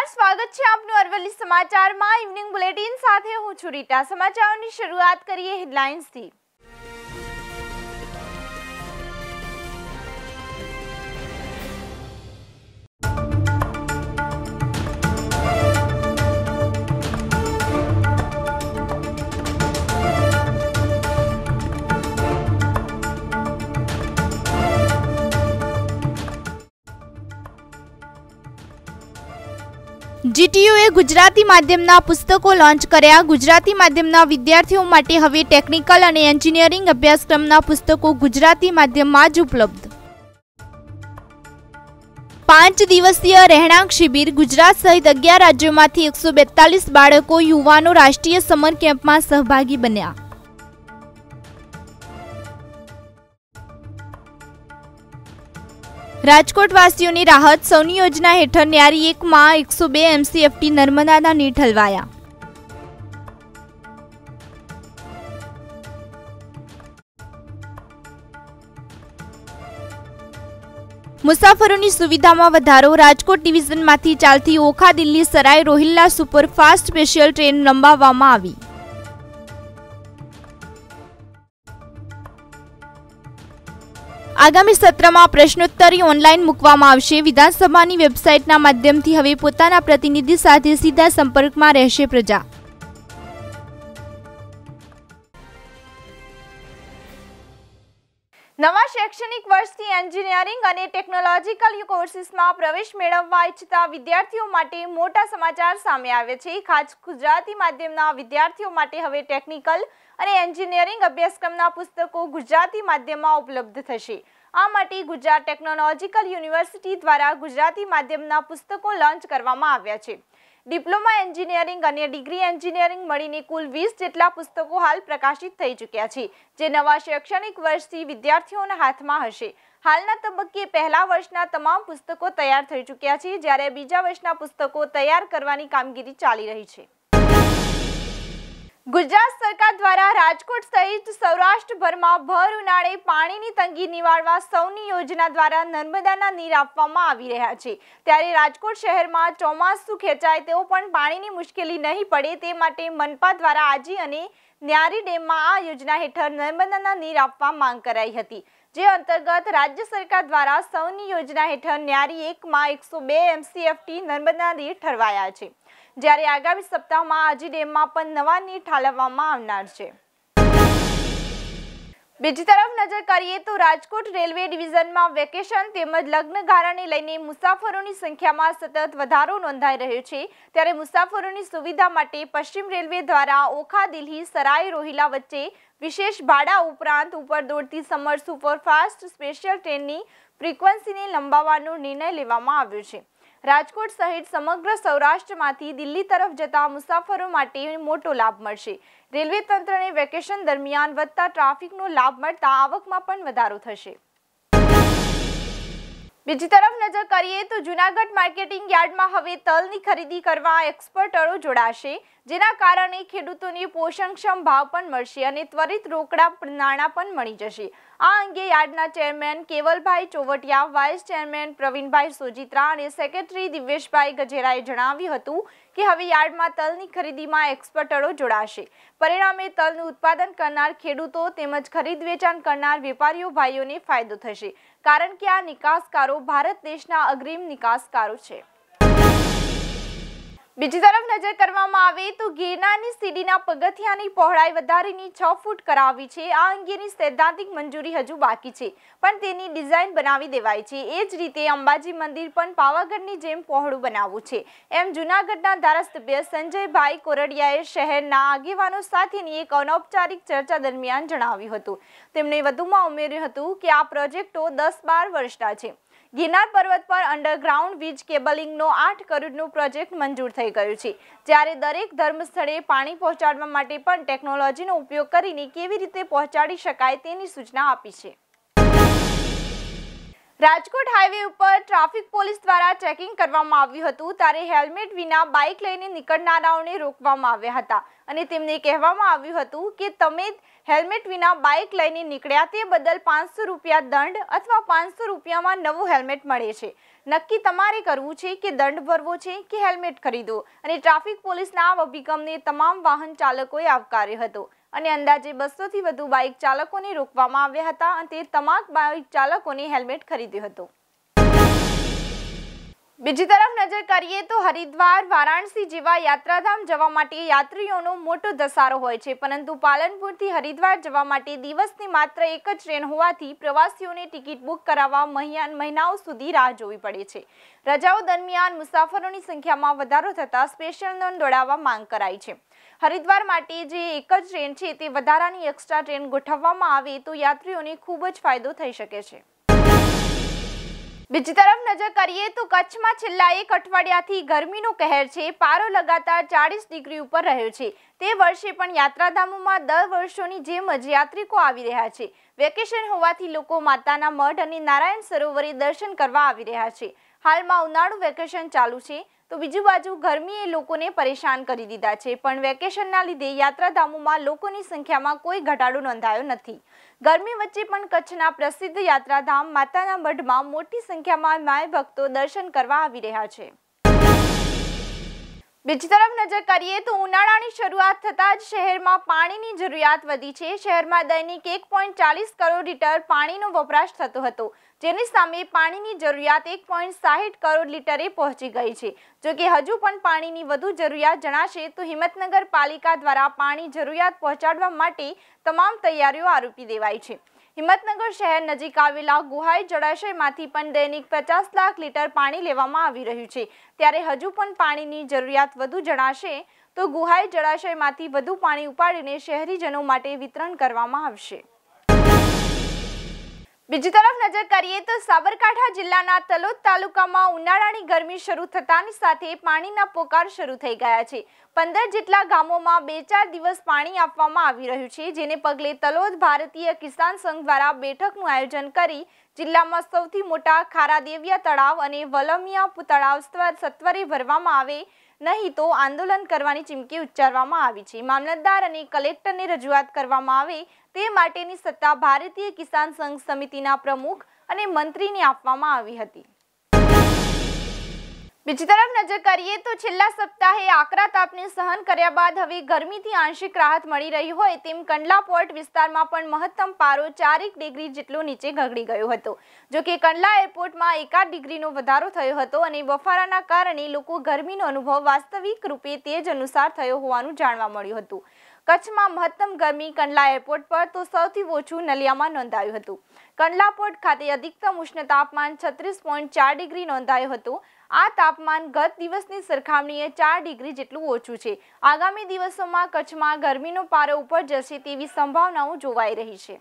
નમસ્કાર, સ્વાગત છે આપનું અરવલ્લી સમાચારમાં ઇવનિંગ બુલેટિન સાથે હું છું રીટા। સમાચારોની શરૂઆત કરીએ હેડલાઇન્સથી। જીટીયુએ ગુજરાતી માધ્યમના પુસ્તકો લોન્ચ કર્યા। ગુજરાતી માધ્યમના વિદ્યાર્થીઓ માટે હવે ટેકનિકલ અને એન્જિનિયરિંગ અભ્યાસક્રમના પુસ્તકો ગુજરાતી માધ્યમમાં જ ઉપલબ્ધ। 5 દિવસીય રહેણાંક શિબિર। ગુજરાત સહિત 11 રાજ્યોમાંથી 142 બાળકો યુવાનો રાષ્ટ્રીય સમર કેમ્પમાં સહભાગી બન્યા। રાજકોટ વાસીઓની રાહત। સૌની યોજના હેઠળ ન્યારી 1 માં 102 MCFT નર્મદાના નીર ઠલવાયા। મુસાફરોની સુવિધામાં વધારો। રાજકોટ ડિવિઝનમાંથી ચાલતી Okha Delhi Sarai Rohilla superfast special train લંબાવવામાં આવી। આગામી સત્રમાં પ્રશ્નોત્તરી ઓનલાઈન મૂકવામાં આવશે। વિધાનસભાની વેબસાઇટના માધ્યમથી હવે પોતાના પ્રતિનિધિ સાથે સીધા સંપર્કમાં રહેશે પ્રજા। નવા શૈક્ષણિક વર્ષથી એન્જિનિયરિંગ અને ટેકનોલોજીકલ કોર્સિસમાં પ્રવેશ મેળવવા ઈચ્છતા વિદ્યાર્થીઓ માટે મોટા સમાચાર સામે આવ્યા છે। ખાસ ગુજરાતી માધ્યમના વિદ્યાર્થીઓ માટે હવે ટેકનિકલ અને એન્જિનિયરિંગ અભ્યાસક્રમના પુસ્તકો ગુજરાતી માધ્યમમાં ઉપલબ્ધ થશે। આ માટે ગુજરાત ટેકનોલોજીકલ યુનિવર્સિટી દ્વારા ગુજરાતી માધ્યમના પુસ્તકો લોન્ચ કરવામાં આવ્યા છે। ડિપ્લોમા એન્જિનિયરિંગ અને ડિગ્રી એન્જિનિયરિંગ મળીને કુલ 20 જેટલા પુસ્તકો હાલ પ્રકાશિત થઈ ચૂક્યા છે, જે નવા શૈક્ષણિક વર્ષથી વિદ્યાર્થીઓના હાથમાં હશે। હાલના તબક્કે પહેલા વર્ષના તમામ પુસ્તકો તૈયાર થઈ ચૂક્યા છે, જ્યારે બીજા વર્ષના પુસ્તકો તૈયાર કરવાની કામગીરી ચાલી રહી છે। ગુજરાત સરકાર દ્વારા રાજકોટ સહિત સૌરાષ્ટ્રભરમાં ભર ઉનાળે પાણીની તંગી નિવારવા સૌની યોજના દ્વારા નર્મદાના નીર આપવામાં આવી રહ્યા છે। ત્યારે રાજકોટ શહેરમાં ચોમાસું ખેંચાય તેઓ પણ પાણીની મુશ્કેલી નહીં પડે તે માટે મનપા દ્વારા આજી અને ન્યારી ડેમમાં આ યોજના હેઠળ નર્મદાના નીર આપવા માંગ કરાઈ હતી, જે અંતર્ગત રાજ્ય સરકાર દ્વારા સૌની યોજના હેઠળ ન્યારી 1 માં 102 MCFT નર્મદા નીર ઠરવાયા છે, જ્યારે આગામી સપ્તાહમાં આજી ડેમમાં પણ નવા નીર ઠાલવવામાં આવનાર છે। બીજી તરફ નજર કરીએ તો રાજકોટ રેલવે ડિવિઝનમાં વેકેશન તેમજ લગ્નગાળાને લઈને મુસાફરોની સંખ્યામાં સતત વધારો નોંધાઈ રહ્યો છે। ત્યારે મુસાફરોની સુવિધા માટે પશ્ચિમ રેલવે દ્વારા ઓખા દિલ્હી સરાય રોહિલા વચ્ચે વિશેષ ભાડા ઉપરાંત ઉપર દોડતી સમર સુપરફાસ્ટ સ્પેશિયલ ટ્રેનની ફ્રીક્વન્સીને લંબાવવાનો નિર્ણય લેવામાં આવ્યો છે। રાજકોટ સહિત સમગ્ર સૌરાષ્ટ્રમાંથી દિલ્હી તરફ જતા મુસાફરો માટે મોટો લાભ મળશે। રેલવે તંત્રને વેકેશન દરમિયાન વધતા ટ્રાફિકનો લાભ મળતા આવકમાં પણ વધારો થશે। બીજી તરફ નજર કરીએ તો જૂનાગઢ માર્કેટિંગ યાર્ડમાં હવે તલની ખરીદી કરવા એક્સપર્ટરો જોડાશે, જેના કારણે ખેડૂતોને પોષણક્ષમ ભાવ પણ મળશે અને ત્વરિત રોકડા નાણાં પણ મળી જશે। આ અંગે યાર્ડના chairman Kevalbhai Chovatiya, vice chairman Pravinbhai Sojitra અને સેક્રેટરી દિવ્યેશભાઈ ગજેરાએ જણાવ્યું હતું કે હવે યાર્ડમાં તલની ખરીદીમાં એક્સપર્ટરો જોડાશે। પરિણામે તલનું ઉત્પાદન કરનાર ખેડૂતો તેમજ ખરીદ વેચાણ કરનાર વેપારીઓ ભાઈઓને ફાયદો થશે, કારણ કે આ નિકાસકારો ભારત દેશના અગ્રીમ નિકાસકારો છે। બીજી તરફ નજર કરવામાં આવે તો ગિરનારની સીડીના પગથિયાની પહોળાઈ વધારીને 6 ફૂટ કરાવી છે। આ અંગેની સૈદ્ધાંતિક મંજૂરી હજુ બાકી છે, પણ તેની ડિઝાઇન બનાવી દેવાઈ છે। એ જ રીતે અંબાજી મંદિર પણ પાવાગઢની જેમ પહોળું બનાવવું છે, એમ જૂનાગઢના ધારાસભ્ય સંજયભાઈ કોરડિયાએ શહેરના આગેવાનો સાથેની એક અનૌપચારિક ચર્ચા દરમિયાન જણાવ્યું હતું। તેમણે વધુમાં ઉમેર્યું હતું કે આ પ્રોજેક્ટો 10-12 વર્ષના છે। ગિરનાર પર્વત પર અંડરગ્રાઉન્ડ વીજ કેબલિંગનો 8 કરોડનું પ્રોજેક્ટ મંજૂર થઈ ગયું છે, જ્યારે દરેક ધર્મસ્થળે પાણી પહોંચાડવા માટે પણ ટેકનોલોજીનો ઉપયોગ કરીને કેવી રીતે પહોંચાડી શકાય તેની સૂચના આપી છે। રાજકોટ હાઈવે ઉપર ટ્રાફિક પોલીસ દ્વારા ચેકિંગ કરવામાં આવ્યું હતું ત્યારે હેલ્મેટ વિના બાઇક લઈને નીકળનારાઓને રોકવામાં આવ્યા હતા અને તેમને કહેવામાં આવ્યું હતું કે તમે હેલ્મેટ વિના બાઇક લઈને નીકળ્યા તે બદલ 500 રૂપિયા દંડ અથવા 500 રૂપિયામાં નવું હેલ્મેટ મળે છે. નક્કી તમારે કરવું છે કે દંડ ભરવો છે કે હેલ્મેટ ખરીદવો. અને ટ્રાફિક પોલીસના આ અભિગમને તમામ વાહન ચાલકોએ આવકાર્યો હતો અને અંદાજે 200 થી વધુ બાઇક ચાલકોને રોકવામાં આવ્યા હતા અને તે તમામ બાઇક ચાલકોને હેલ્મેટ ખરીદ્યું હતું. બીજી તરફ નજર કરીએ તો હરિદ્વાર, વારાણસી જેવા યાત્રાધામ જવા માટે યાત્રીઓનો મોટો ધસારો હોય છે, પરંતુ પાલનપુરથી હરિદ્વાર જવા માટે દિવસની માત્ર એક જ ટ્રેન હોવાથી પ્રવાસીઓને ટિકિટ બુક કરાવવા મહિનાઓ સુધી રાહ જોવી પડે છે. રજાઓ દરમિયાન મુસાફરોની સંખ્યામાં વધારો થતાં સ્પેશિયલ ટ્રેન દોડાવવા માંગ કરાઈ છે. હરિદ્વાર માટે જે એક જ ટ્રેન છે તે વધારાની એક્સ્ટ્રા ટ્રેન ગોઠવવામાં આવે તો યાત્રીઓને ખૂબ જ ફાયદો થઈ શકે છે. બીજી તરફ નજર કરીએ તો કચ્છમાં છેલ્લા એક અઠવાડિયાથી ગરમીનો કહેર છે. પારો લગાતાર 40 ડિગ્રી ઉપર રહ્યો છે. તે વર્ષે પણ યાત્રાધામોમાં દર વર્ષોની જેમ જ યાત્રિકો આવી રહ્યા છે. વેકેશન હોવાથી લોકો માતાના મઢ અને નારાયણ સરોવરે દર્શન કરવા આવી રહ્યા છે. હાલમાં ઉનાળુ વેકેશન ચાલુ છે તો બીજી બાજુ ગરમીએ લોકોને પરેશાન કરી દીધા છે, પણ વેકેશનના લીધે યાત્રાધામોમાં લોકોની સંખ્યામાં કોઈ ઘટાડો નોંધાયો નથી. ગરમી વચ્ચે પણ કચ્છના પ્રસિદ્ધ યાત્રાધામ માતાના મઢમાં મોટી સંખ્યામાં માય ભક્તો દર્શન કરવા આવી રહ્યા છે. બીજી તરફ નજર કરીએ તો ઉનાળાની શરૂઆત થતાં જ શહેરમાં પાણીની જરૂરિયાત વધી છે. શહેરમાં દૈનિક 1.40 કરોડ લીટર પાણીનો વપરાશ થતો હતો, જેની સામે પાણીની જરૂરિયાત 1.60 કરોડ લીટરે પહોંચી ગઈ છે. જોકે હજુ પણ પાણીની વધુ જરૂરિયાત જણાશે તો હિંમતનગર પાલિકા દ્વારા પાણી જરૂરિયાત પહોંચાડવા માટે તમામ તૈયારીઓ આરોપી દેવાઈ છે. હિંમતનગર શહેર નજીક આવેલા ગુહાઈ જળાશયમાંથી પણ દૈનિક 50 લાખ લીટર પાણી લેવામાં આવી રહ્યું છે. ત્યારે હજુ પણ પાણીની જરૂરિયાત વધુ જણાશે તો ગુહાઈ જળાશયમાંથી વધુ પાણી ઉપાડીને શહેરીજનો માટે વિતરણ કરવામાં આવશે. બીજી તરફ નજર કરીએ તો સાબરકાંઠા જિલ્લાના તલોદ તાલુકામાં ઉનાળાની ગરમી શરૂ થતાની સાથે પાણીના પોકાર શરૂ થઈ ગયા છે. 15 જેટલા ગામોમાં 2-4 દિવસ પાણી આપવામાં આવી રહ્યું છે, જેને પગલે તલોદ ભારતીય કિસાન સંઘ દ્વારા બેઠકનું આયોજન કરી જિલ્લામાં સૌથી મોટા ખારાદેવિયા તળાવ અને વલમિયા તળાવ સત્વરે ભરવામાં આવે નહીં તો આંદોલન કરવાની ચીમકી ઉચ્ચારવામાં આવી છે. મામલતદાર અને કલેક્ટરને રજૂઆત કરવામાં આવે તે માટેની સત્તા ભારતીય કિસાન સંઘ સમિતિના પ્રમુખ અને મંત્રીને આપવામાં આવી હતી. બીજી તરફ નજર કરીએ તો છેલ્લા સપ્તાહે આકરા તાપને સહન કર્યા બાદ હવે ગરમીથી આંશિક રાહત મળી રહી હોય તેમ કંડલા પોર્ટ વિસ્તારમાં પણ મહત્તમ પારો 4 ડિગ્રી જેટલો નીચે ગગડી ગયો હતો. જોકે કંડલા એરપોર્ટમાં 1 ડિગ્રીનો વધારો થયો હતો અને બફારાના કારણે લોકો ગરમીનો અનુભવ વાસ્તવિક રૂપે તેજ અનુસાર થયો હોવાનું જાણવા મળ્યું હતું. કચ્છમાં મહત્તમ ગરમી કંડલા એરપોર્ટ પર તો સૌથી ઓછું નલિયામાં નોંધાયું હતું. કંડલા પોર્ટ ખાતે અધિકતમ ઉષ્ણ તાપમાન 36.4 ડિગ્રી નોંધાયું હતું. આ તાપમાન ગત દિવસની સરખામણીએ 4 ડિગ્રી જેટલું ઓછું છે. આગામી દિવસોમાં કચ્છમાં ગરમીનો પારો ઉપર જશે તેવી સંભાવનાઓ જોવાઈ રહી છે.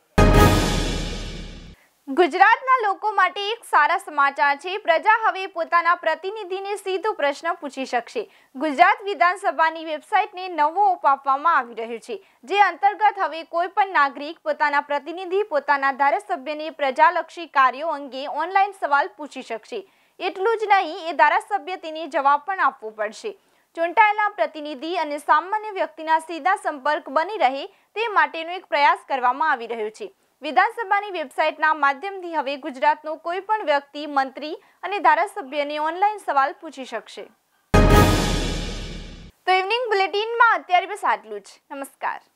ગુજરાતના લોકો માટે એક સારા સમાચાર છે. પ્રજા હવે પોતાના પ્રતિનિધિને સીધો પ્રશ્ન પૂછી શકશે. ગુજરાત વિધાનસભાની વેબસાઇટને નવો ઓપ આપવામાં આવી રહ્યો છે, જે અંતર્ગત હવે કોઈ પણ નાગરિક પોતાના પ્રતિનિધિ પોતાના ધારાસભ્યને પ્રજાલક્ષી કાર્યો અંગે ઓનલાઈન સવાલ પૂછી શકશે. એટલું જ નહીં, એ ધારાસભ્ય તેને જવાબ પણ આપવો પડશે. ચૂંટાયેલા પ્રતિનિધિ અને સામાન્ય વ્યક્તિના સીધા સંપર્ક બની રહે તે માટેનો એક પ્રયાસ કરવામાં આવી રહ્યો છે. વિધાનસભાની વેબસાઇટના માધ્યમથી હવે ગુજરાતનો કોઈ પણ વ્યક્તિ, મંત્રી અને ધારાસભ્યને ઓનલાઈન સવાલ પૂછી શકશે. તો ઇવનિંગ બુલેટિનમાં અત્યારે બસ આટલું જ. નમસ્કાર.